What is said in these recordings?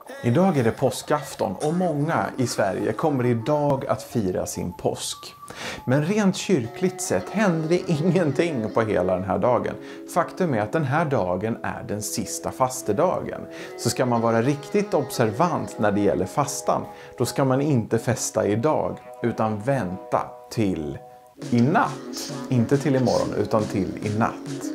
Idag är det påskafton och många i Sverige kommer idag att fira sin påsk. Men rent kyrkligt sett händer det ingenting på hela den här dagen. Faktum är att den här dagen är den sista fastedagen. Så ska man vara riktigt observant när det gäller fastan, då ska man inte festa idag utan vänta till i natt. Inte till imorgon utan till i natt.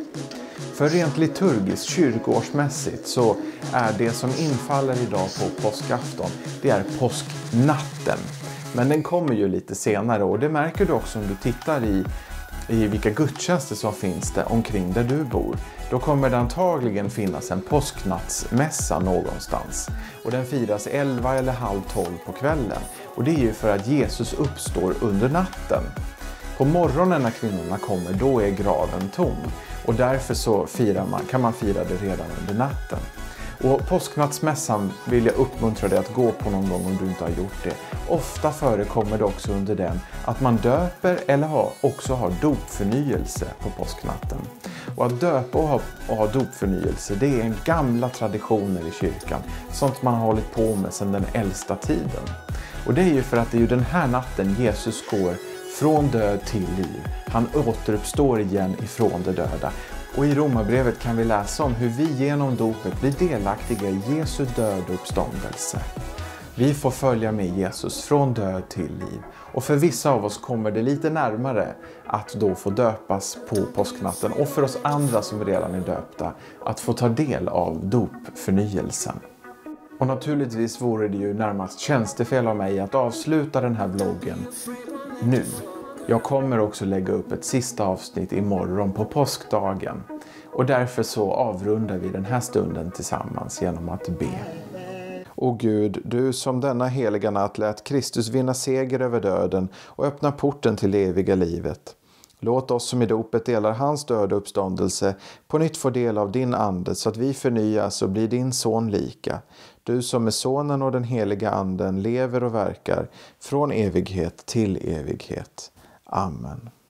För rent liturgiskt, kyrkoårsmässigt, så är det som infaller idag på påskafton, det är påsknatten. Men den kommer ju lite senare och det märker du också om du tittar i vilka gudstjänster som finns det omkring där du bor. Då kommer det antagligen finnas en påsknattsmässa någonstans. Och den firas 11 eller halv 12 på kvällen. Och det är ju för att Jesus uppstår under natten. På morgonen när kvinnorna kommer, då är graven tom. Och därför så kan man fira det redan under natten. Och påsknattsmässan vill jag uppmuntra dig att gå på någon gång om du inte har gjort det. Ofta förekommer det också under den att man döper eller också har dopförnyelse på påsknatten. Och att döpa och ha dopförnyelse, det är en gamla traditioner i kyrkan. Sånt man har hållit på med sedan den äldsta tiden. Och det är ju för att det är ju den här natten Jesus går från död till liv. Han återuppstår igen ifrån de döda. Och i Romarbrevet kan vi läsa om hur vi genom dopet blir delaktiga i Jesu död och uppståndelse. Vi får följa med Jesus från död till liv. Och för vissa av oss kommer det lite närmare att då få döpas på påsknatten. Och för oss andra som redan är döpta att få ta del av dopförnyelsen. Och naturligtvis vore det ju närmast tjänstefel av mig att avsluta den här bloggen nu. Jag kommer också lägga upp ett sista avsnitt imorgon på påskdagen. Och därför så avrundar vi den här stunden tillsammans genom att be. O Gud, du som denna heliga natt lät Kristus vinna seger över döden och öppna porten till det eviga livet. Låt oss som i dopet delar hans död och uppståndelse på nytt få del av din ande så att vi förnyas och blir din son lika. Du som med sonen och den heliga anden lever och verkar från evighet till evighet. Amen.